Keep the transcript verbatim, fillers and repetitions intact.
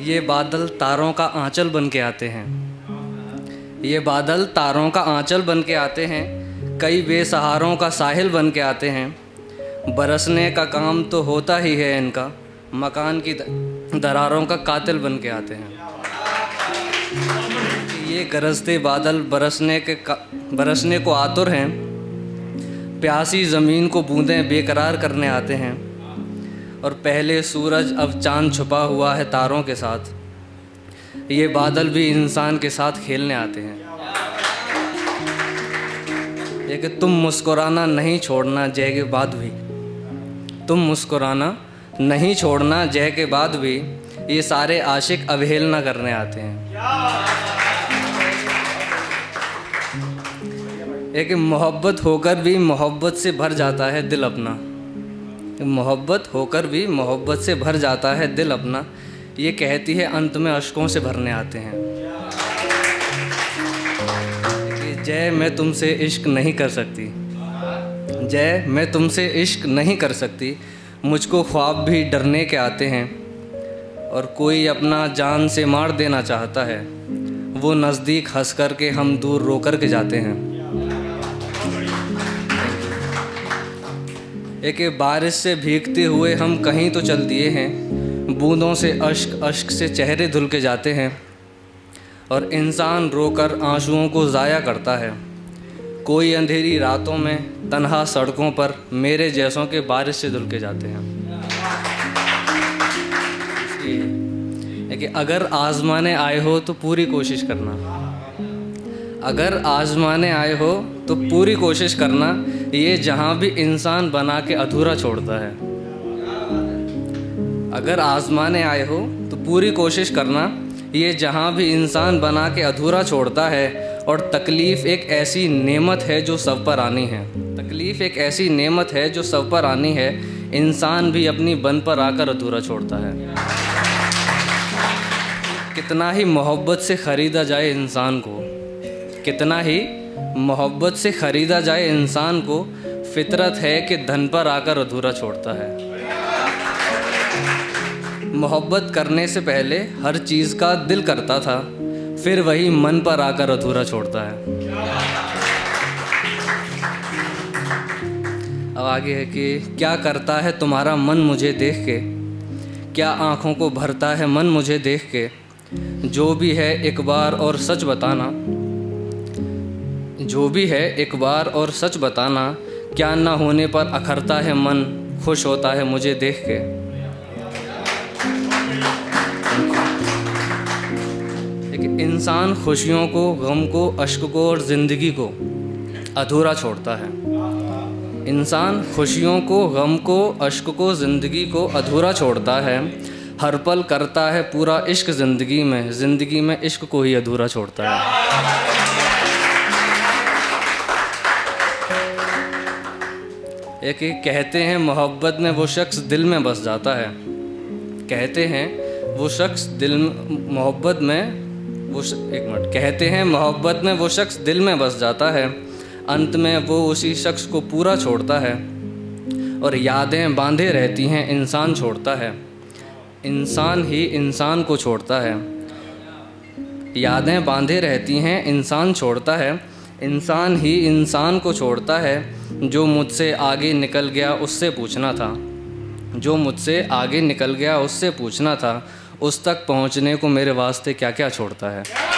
ये बादल तारों का आंचल बन के आते हैं, ये बादल तारों का आंचल बन के आते हैं, कई बेसहारों का साहिल बन के आते हैं। बरसने का काम तो होता ही है इनका, मकान की दरारों का कातिल बन के आते हैं। ये गरजते बादल बरसने के बरसने को आतुर हैं, प्यासी ज़मीन को बूंदें बेकरार करने आते हैं। और पहले सूरज अब चांद छुपा हुआ है तारों के साथ, ये बादल भी इंसान के साथ खेलने आते हैं। ये कि तुम मुस्कुराना नहीं छोड़ना जय के बाद भी, तुम मुस्कुराना नहीं छोड़ना जय के बाद भी, ये सारे आशिक अवहेलना करने आते हैं। एक मोहब्बत होकर भी मोहब्बत से भर जाता है दिल अपना, मोहब्बत होकर भी मोहब्बत से भर जाता है दिल अपना, ये कहती है अंत में अश्कों से भरने आते हैं। जय मैं तुमसे इश्क नहीं कर सकती, जय मैं तुमसे इश्क नहीं कर सकती, मुझको ख्वाब भी डरने के आते हैं। और कोई अपना जान से मार देना चाहता है, वो नज़दीक हंस कर के हम दूर रो कर के जाते हैं। एक बारिश से भीगते हुए हम कहीं तो चल दिए हैं, बूंदों से अश्क अश्क से चेहरे धुल के जाते हैं। और इंसान रोकर आंसुओं को ज़ाया करता है, कोई अंधेरी रातों में तन्हा सड़कों पर मेरे जैसों के बारिश से धुल के जाते हैं। कि अगर आज़माने आए हो तो पूरी कोशिश करना, अगर आज़माने आए हो तो पूरी कोशिश करना, ये जहाँ भी इंसान बना के अधूरा छोड़ता है। अगर आज़माने आए हो तो पूरी कोशिश करना, ये जहाँ भी इंसान बना के अधूरा छोड़ता है। और तकलीफ़ एक ऐसी नेमत है जो सब पर आनी है, तकलीफ़ एक ऐसी नेमत है जो सब पर आनी है, इंसान भी अपनी बन पर आकर अधूरा छोड़ता है। कितना ही मोहब्बत से ख़रीदा जाए इंसान को, कितना ही मोहब्बत से ख़रीदा जाए इंसान को, फितरत है कि धन पर आकर अधूरा छोड़ता है। मोहब्बत करने से पहले हर चीज़ का दिल करता था, फिर वही मन पर आकर अधूरा छोड़ता है। अब आगे है कि क्या करता है तुम्हारा मन मुझे देख के, क्या आँखों को भरता है मन मुझे देख के, जो भी है एक बार और सच बताना, जो भी है एक बार और सच बताना, क्या ना होने पर अखरता है मन, खुश होता है मुझे देख के। लेकिन इंसान खुशियों को, गम को, अश्क को और ज़िंदगी को अधूरा छोड़ता है। इंसान खुशियों को, गम को, अश्क को, ज़िंदगी को अधूरा छोड़ता है। हर पल करता है पूरा इश्क ज़िंदगी में, ज़िंदगी में इश्क को ही अधूरा छोड़ता है। एक कहते हैं मोहब्बत में वो शख्स दिल में बस जाता है, कहते हैं वो शख्स दिल मोहब्बत में वो श... एक मिनट कहते हैं मोहब्बत में वो शख्स दिल में बस जाता है, अंत में वो उसी शख्स को पूरा छोड़ता है। और यादें बांधे रहती हैं इंसान छोड़ता है, इंसान ही इंसान को छोड़ता है। यादें बांधे रहती हैं इंसान छोड़ता है, इंसान ही इंसान को छोड़ता है। जो मुझसे आगे निकल गया उससे पूछना था, जो मुझसे आगे निकल गया उससे पूछना था, उस तक पहुंचने को मेरे वास्ते क्या क्या छोड़ता है।